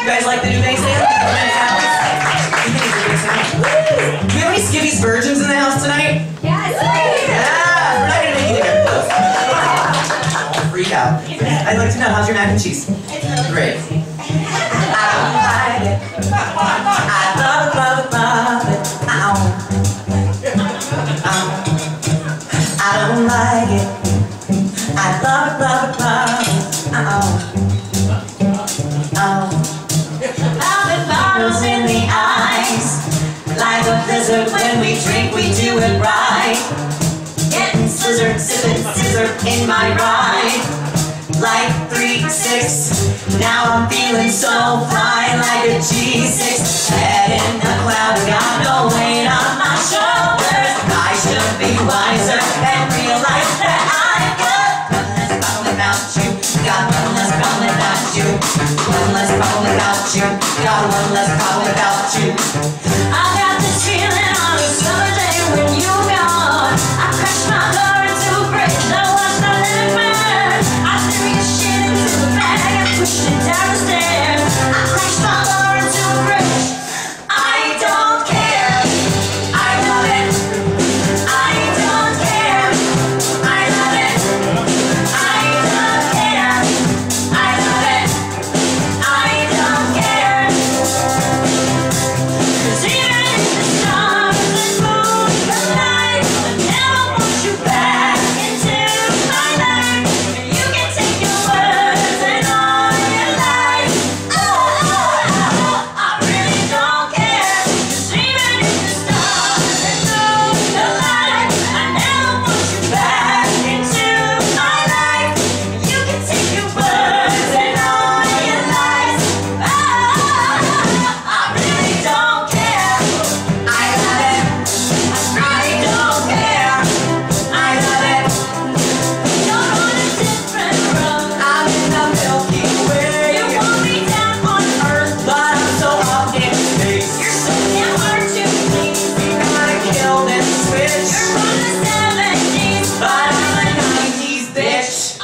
You guys like the new bang sound? Do we have any Skivvy's virgins in the house tonight? Yes. Yeah, we're not gonna make you there. Freak out. I'd like to know, how's your mac and cheese? Great. I don't like it. I love it, love it, love it. I don't like it. I love it, love it, love it. Velvet bottles in the eyes, like a blizzard when we drink, we do it right. Getting scissored, sipping scissor in my ride. Like 3-6, now I'm feeling so fine, like a G6. Head in the cloud, got no weight on my shoulders. I should be wiser and realize that I've got one less problem without you. Got one less problem without you. One less problem without you. Got one less problem without you. I got this feeling on a summer day when you're gone. I crashed my car into a bridge, I watched the living man. I threw your shit into the bag and pushed it down the stairs. I crashed my car into a bridge. I don't care. I love it. I don't care. I love it. I don't care. I love it. I don't care. 'Cause even if the stars and moon collide, I never want you back into my life. You can take your words and all your lies. I really don't care. 'Cause even if the stars and moon collide, I never want you back into my life. You can take your words and all your lies. I really don't care. I love it. I don't care. I love it. You're on a different road. I'm in the Milky Way. You want me down on Earth, but I'm so up in space. You're so damn hard to please. We gotta kill this switch. You're from the 70s, but I'm a 90s bitch. Yes.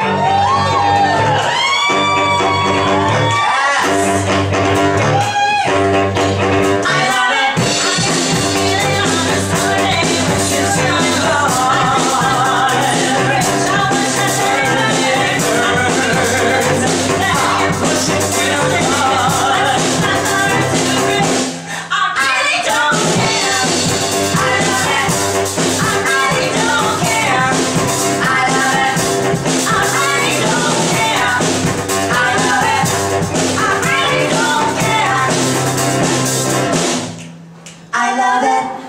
I love it. I got this feeling on a summer day when you're gone. I wish I said it now you're pushing through the mud. I really don't care. I love it. I really don't care. I love it. I really don't care. I love it. I really don't care. I love it.